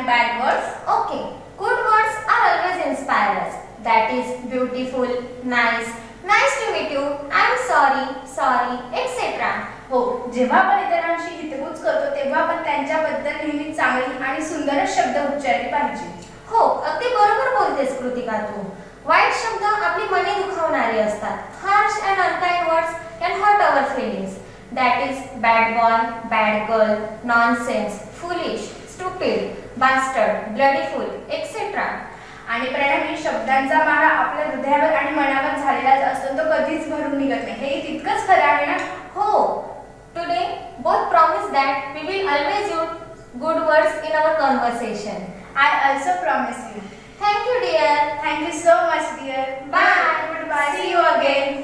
bad words? Okay. Good words are always inspire us. That is beautiful, nice, nice to meet you, I am sorry, sorry, etc. हो, जेव्हा आपण इतरांशी हितगुज करतो तेव्हा आपण त्यांच्याबद्दल नेहमी चांगली आणि सुंदर शब्द उच्चारले पाहिजे. हो, अगदी बरोबर बोलतेस कृतिका तू. वाईट शब्द आपली मने दुखावणारे असतात. Harsh and unkind words can hurt our feelings. That is bad boy, bad girl, nonsense, foolish, stupid, bastard, bloody fool, etc. आणि परिणामी शब्दांचा मारा आपल्या हृदयावर आणि मनावर झालेलाच असतो, तो कधीच भरून निघत नाही. हे तितकंच खरं आहे ना? हो. Today both promise that we will always use good words in our conversation. I also promise you. Thank you dear. Thank you so much dear. Bye. Goodbye. See you again.